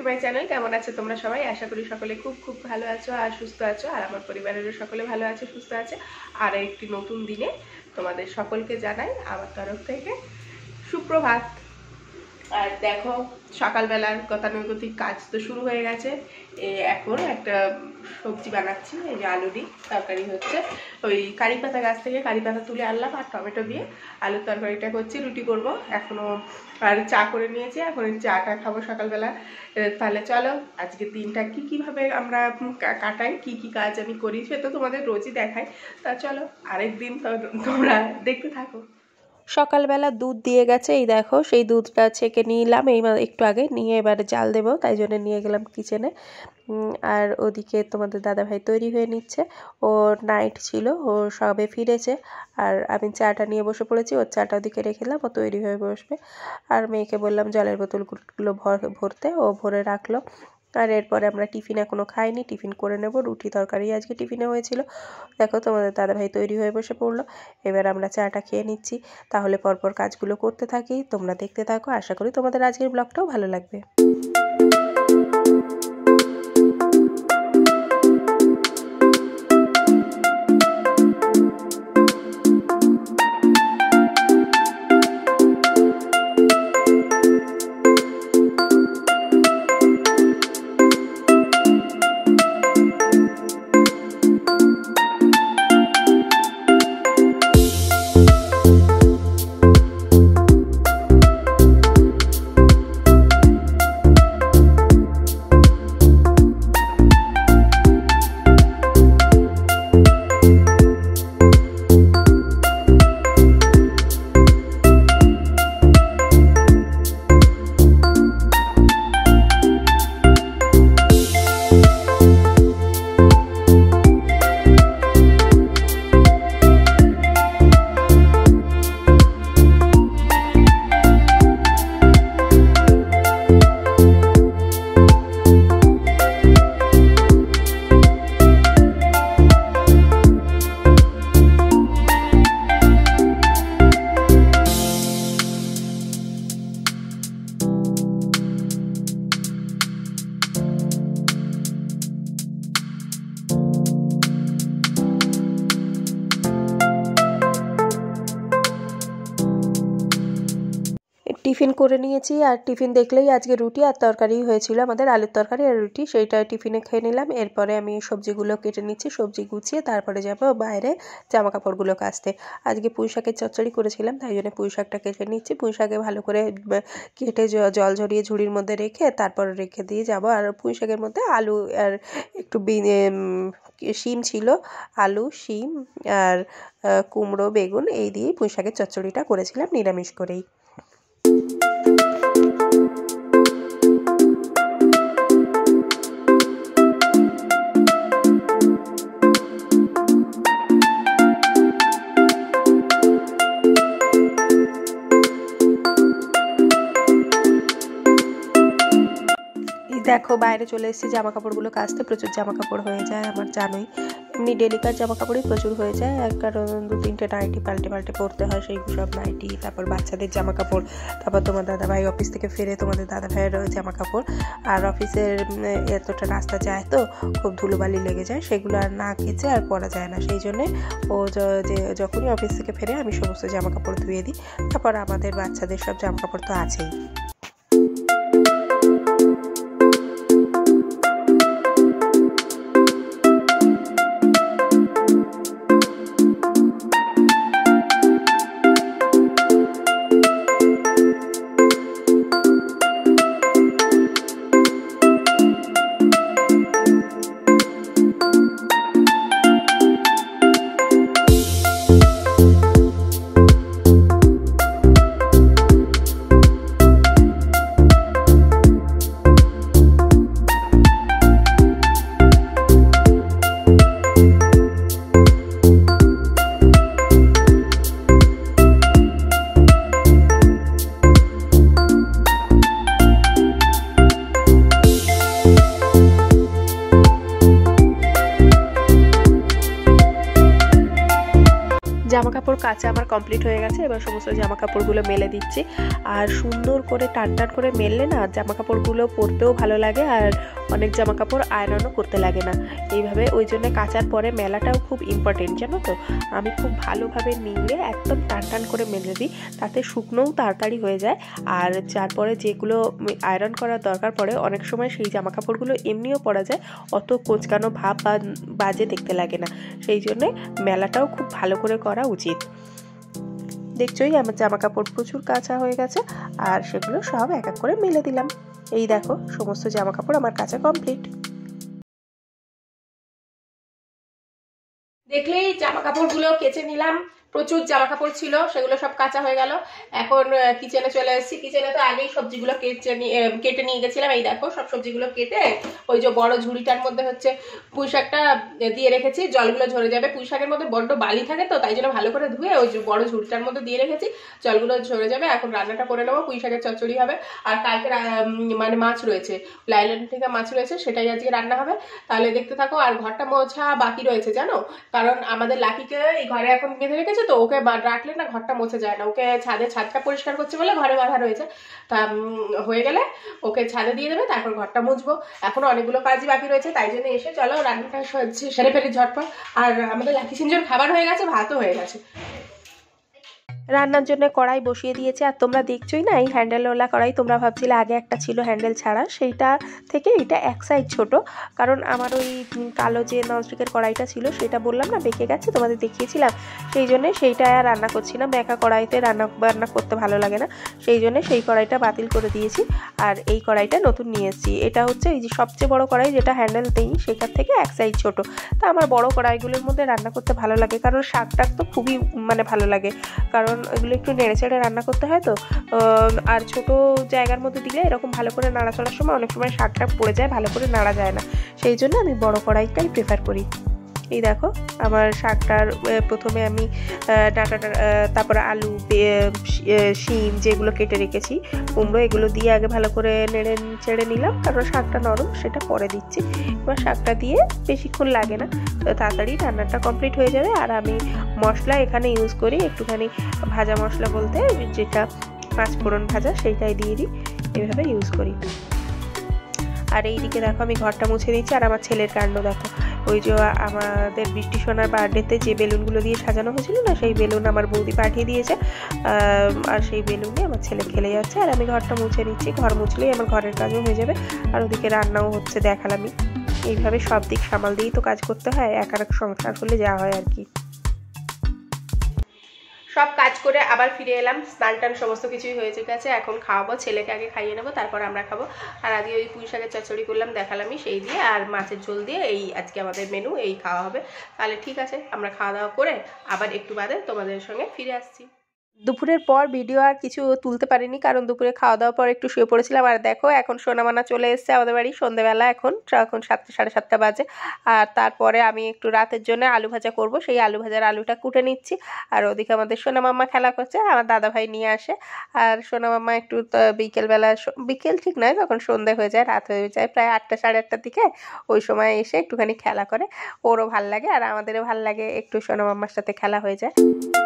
To my channel. কেমন আছো তোমরা সবাই? আশা করি সকলে খুব খুব ভালো আছো আর সুস্থ আছো, আর আমার পরিবারেরও সকলে ভালো আছে সুস্থ আছে। আর একটি নতুন দিনে তোমাদের সকলকে জানাই আমার তরফ থেকে সুপ্রভাত। আর দেখো সকালবেলার গতানুগতিক কাজ তো শুরু হয়ে গেছে। এখন একটা সবজি বানাচ্ছি, এই যে আলু দিয়ে তরকারি হচ্ছে। ওই কারি পাতা গাছ থেকে কারি পাতা তুলে আনলাম আর টমেটো দিয়ে আলুর তরকারিটা করছি, রুটি করব এখনো। আর চা করে নিয়েছি, এখন চাটা খাবো সকালবেলা। তাহলে চলো আজকে দিনটা কিভাবে আমরা কাটাই, কি কাজ আমি করি সে তো তোমাদের রোজই দেখাই। তা চলো আরেকদিন তোমরা দেখতে থাকো। সকালবেলা দুধ দিয়ে গেছে, এই দেখো সেই দুধটা ছেঁকে নিলাম এই একটু আগে, নিয়ে এবারে জাল দেবো, তাই জন্য নিয়ে গেলাম কিচেনে। আর ওদিকে তোমাদের দাদাভাই তৈরি হয়ে নিচ্ছে, ওর নাইট ছিল, ও সবে ফিরেছে। আর আমি চাটা নিয়ে বসে পড়েছি, ওর চাটা ওদিকে রেখেলাম, ও তৈরি হয়ে বসবে। আর মেয়েকে বললাম জলের বোতলগুলো ভরতে, ও ভরে রাখলো। আর এরপরে আমরা টিফিন এখনও খাইনি, টিফিন করে নেব। রুটি তরকারি আজকে টিফিনে হয়েছিল। দেখো তোমাদের দাদাভাই তৈরি হয়ে বসে পড়লো, এবার আমরা চাটা খেয়ে নিচ্ছি। তাহলে পরপর কাজগুলো করতে থাকি, তোমরা দেখতে থাকো। আশা করি তোমাদের আজকের ব্লগটাও ভালো লাগবে। টিফিন করে নিয়েছি, আর টিফিন দেখলেই আজকে রুটি আর তরকারি হয়েছিল, আমাদের আলুর তরকারি আর রুটি, সেইটা টিফিনে খেয়ে নিলাম। এরপরে আমি সবজিগুলো কেটে নিচ্ছি, সবজি গুছিয়ে তারপরে যাব বাইরে জামা কাপড়গুলো কাচতে। আজকে পুঁই শাকের চচ্চড়ি করেছিলাম, তাই জন্য পুঁই শাকটা কেটে নিচ্ছি। পুঁই শাকে ভালো করে কেটে জল ঝরিয়ে ঝুড়ির মধ্যে রেখে তারপর রেখে দিয়ে যাব। আর পুঁই শাকের মধ্যে আলু আর একটু শিম ছিল, আলু শিম আর কুমড়ো বেগুন এই দিয়ে পুঁই শাকের চচ্চড়িটা করেছিলাম নিরামিষ করেই। দেখো বাইরে চলে এসেছি জামা কাপড়গুলো কাচতে, প্রচুর জামা কাপড় হয়ে যায় আমার, জানোই এমনি ডেলিকার জামা কাপড়ই প্রচুর হয়ে যায়। আর কারণ 2-3টে নাইটি পাল্টে পরতে হয়, সেই সব নাইটি, তারপর বাচ্চাদের জামা কাপড়, তারপর তোমার দাদাভাই অফিস থেকে ফিরে তোমাদের দাদাভাইয়ের জামা কাপড়। আর অফিসের এতটা রাস্তা যায় তো খুব ধুলোবালি লেগে যায়, সেগুলো আর না কেচে আর পরা যায় না। সেই জন্যে ও যখনই অফিস থেকে ফিরে আমি সমস্ত জামা কাপড় ধুয়ে দিই। তারপর আমাদের বাচ্চাদের সব জামা কাপড় তো আছেই। কাপড় কাচা আমার কমপ্লিট হয়ে গেছে। এবার সমস্ত জামা কাপড়গুলো মেলে দিচ্ছি। আর সুন্দর করে টান টান করে মেললে না জামা কাপড়গুলো পরতেও ভালো লাগে, আর অনেক জামা কাপড় আয়রনও করতে লাগে না এইভাবে। ওই জন্য কাচার পরে মেলাটাও খুব ইম্পর্টেন্ট, জানো তো। আমি খুব ভালোভাবে নিংড়ে একদম টান টান করে মেলে দিই, তাতে শুকনোও তাড়াতাড়ি হয়ে যায়। আর তারপরে যেগুলো আয়রন করার দরকার পড়ে অনেক সময় সেই জামা কাপড়গুলো এমনিও পরা যায়, অত কোঁচকানো ভাব বা বাজে দেখতে লাগে না। সেই জন্যে মেলাটাও খুব ভালো করে করা উচিত। দেখছোই আমার জামা কাপড় প্রচুর কাঁচা হয়ে গেছে, আর সেগুলো সব এক এক করে মেলে দিলাম। এই দেখো সমস্ত জামা কাপড় আমার কাঁচা কমপ্লিট। দেখলেই জামা কাপড়গুলো কেচে নিলাম, প্রচুর জামা কাপড় ছিল, সেগুলো সব কাঁচা হয়ে গেল। এখন কিচেনে চলে এসেছি। কিচেনে তো আগেই সবজিগুলো কেটে নিয়ে গেছিলাম। এই দেখো সব সবজিগুলো কেটে ওই যে বড় ঝুড়িটার মধ্যে হচ্ছে পুঁই শাকটা দিয়ে রেখেছি, জলগুলো ঝরে যাবে। পুঁই শাকের মধ্যে বড্ড বালি থাকে তো, তাই জন্য ভালো করে ধুয়ে ওই যে বড় ঝুড়িটার মধ্যে দিয়ে রেখেছি, জলগুলো ঝরে যাবে। এখন রান্নাটা করে নেবো, পুঁই শাকের চচ্চড়ি হবে। আর কালকে মানে মাছ রয়েছে, লাইল্যান্ড থেকে মাছ রয়েছে, সেটাই আজকে রান্না হবে। তাহলে দেখতে থাকো। আর ঘরটা মোছা বাকি রয়েছে জানো, কারণ আমাদের লাকিকে এই ঘরে এখন বেঁধে রেখেছে তো, ওকে রাখলে না ঘরটা মুছে যায় না। ওকে ছাদটা পরিষ্কার করছে বলে ঘরে বাঁধা রয়েছে, তা হয়ে গেলে ওকে ছাদে দিয়ে দেবে, তারপর ঘরটা মুছবো। এখনো অনেকগুলো কাজই বাকি রয়েছে, তাই জন্য এসে চলো রান্নাটা সেরে ফেলি ঝটপট। আর আমাদের লাকি সিঞ্জোর খাবার হয়ে গেছে, ভাতও হয়ে গেছে। রান্নার জন্য কড়াই বসিয়ে দিয়েছে। আর তোমরা দেখছোই না এই হ্যান্ডেলওয়ালা কড়াই, তোমরা ভাবছিলে আগে একটা ছিল হ্যান্ডেল ছাড়া, সেইটা থেকে এটা এক সাইড ছোট। কারণ আমার ওই কালো যে ননস্টিকের কড়াইটা ছিল সেটা বললাম না বেঁকে গেছে, তোমাদের দেখিয়েছিলাম, সেই জন্যে সেইটা আর রান্না করছি না। বেঁকা কড়াইতে রান্না করতে ভালো লাগে না, সেই জন্য সেই কড়াইটা বাতিল করে দিয়েছি। আর এই কড়াইটা নতুন নিয়ে এসেছি। এটা হচ্ছে এই যে সবচেয়ে বড় কড়াই, যেটা হ্যান্ডেল নেই, সেটার থেকে এক সাইড ছোট। তা আমার বড় কড়াইগুলোর মধ্যে রান্না করতে ভালো লাগে, কারণ শাকটাক তো খুবই মানে ভালো লাগে, কারণ এগুলো একটু নেড়ে চেড়ে রান্না করতে হয় তো। আর ছোট জায়গার মধ্যে দিলে এরকম ভালো করে নাড়া চড়ার সময় অনেক সময় শাকটা পড়ে যায়, ভালো করে নাড়া যায় না, সেই জন্য আমি বড় কড়াইটাই প্রেফার করি। এই দেখো আমার শাকটার প্রথমে আমি ডাঁটাটা, তারপরে আলু, শিম যেগুলো কেটে রেখেছি, কুমড়ো, এগুলো দিয়ে আগে ভালো করে নেড়ে চেড়ে নিলাম, কারণ শাকটা নরম, সেটা পরে দিচ্ছি। এবার শাকটা দিয়ে বেশিক্ষণ লাগে না, তাড়াতাড়ি রান্নাটা কমপ্লিট হয়ে যাবে। আর আমি মশলা এখানে ইউজ করি একটুখানি ভাজা মশলা, বলতে যেটা পাঁচফোড়ন ভাজা, সেইটাই দিয়ে দিই, এভাবে ইউজ করি। আর এইদিকে দেখো আমি ঘরটা মুছে দিচ্ছি। আর আমার ছেলের কাণ্ড দেখো, ওই যে আমাদের বৃষ্টি সোনার বার্থডেতে যে বেলুনগুলো দিয়ে সাজানো হয়েছিল না, সেই বেলুন আমার বৌদি পাঠিয়ে দিয়েছে, আর সেই বেলুনে আমার ছেলে খেলে যাচ্ছে। আর আমি ঘরটা মুছে নিচ্ছি, ঘর মুছলেই আমার ঘরের কাজও হয়ে যাবে, আর ওদিকে রান্নাও হচ্ছে দেখালামই। এইভাবে সব দিক সামাল দিয়েই তো কাজ করতে হয়, একা সংসার হলে যা হয় আর কি। সব কাজ করে আবার ফিরে এলাম, স্নান টান সমস্ত কিছুই হয়ে গেছে। এখন খাওয়াবো, ছেলেকে আগে খাইয়ে নেবো, তারপর আমরা খাবো। আর আজকে ওই পুঁই শাকের চচ্চড়ি করলাম, দেখালামই, সেই দিয়ে আর মাছের ঝোল দিয়ে এই আজকে আমাদের মেনু, এই খাওয়া হবে। তাহলে ঠিক আছে, আমরা খাওয়া দাওয়া করে আবার একটু বাদে তোমাদের সঙ্গে ফিরে আসছি। দুপুরের পর ভিডিও আর কিছু তুলতে পারিনি, কারণ দুপুরে খাওয়া দাওয়ার পর একটু শুয়ে পড়েছিলাম। আর দেখো এখন সোনামানা চলে এসছে আমাদের বাড়ি, সন্ধ্যেবেলা, এখন 7টা 7:30 বাজে। আর তারপরে আমি একটু রাতের জন্য আলু ভাজা করব, সেই আলু ভাজার আলুটা কুটে নিচ্ছি। আর ওদিকে আমাদের সোনামাম্মা খেলা করছে, আমার দাদাভাই নিয়ে আসে। আর সোনামাম্মা একটু বিকেলবেলা, বিকেল ঠিক নয়, তখন সন্ধ্যে হয়ে যায়, রাত হয়ে যায় প্রায় 8টা 8:30 দিকে, ওই সময় এসে একটুখানি খেলা করে, ওরও ভাল লাগে আর আমাদেরও ভাল লাগে, একটু সোনামাম্মার সাথে খেলা হয়ে যায়।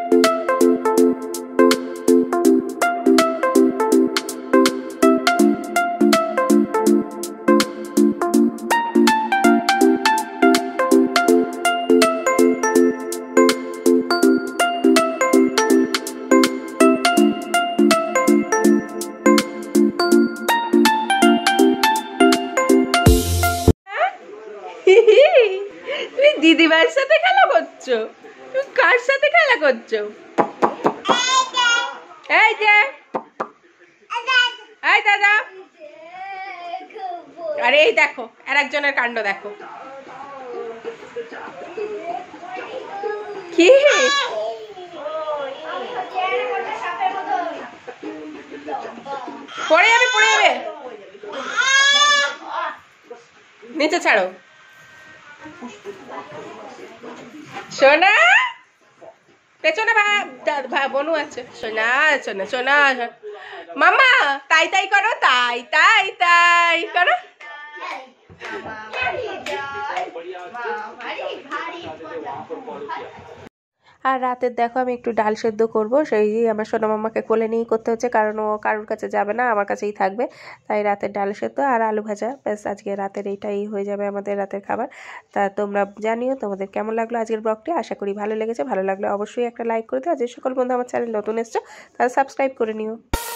তুমি দিদিভাইয়ের সাথে খেলা করছো? তুমি কার সাথে খেলা করছো? এই যে এই দাদা, আরে এই দেখো আর একজনের কাণ্ড দেখো, কি পড়ে যাবে, পড়ে যাবে, নিচে ছাড়ো। সোনা পেছনে বনু আছে, সোনা সোনা সোনা মামা, তাই তাই করো, তাই তাই তাই করো। আর রাতের দেখো আমি একটু ডাল সেদ্ধ করব, সেই আমার সোনা মাম্মাকে কোলে নিয়েই করতে হচ্ছে, কারণ ও কারোর কাছে যাবে না, আমার কাছেই থাকবে। তাই রাতের ডাল সেদ্ধ আর আলু ভাজা, ব্যাস আজকে রাতের এইটাই হয়ে যাবে আমাদের রাতের খাবার। তা তোমরা জানিও তোমাদের কেমন লাগলো আজকের ব্লগটি, আশা করি ভালো লেগেছে। ভালো লাগলে অবশ্যই একটা লাইক করে দিও। আর যে সকল বন্ধু আমার চ্যানেল নতুন এসছো তারা সাবস্ক্রাইব করে নিও।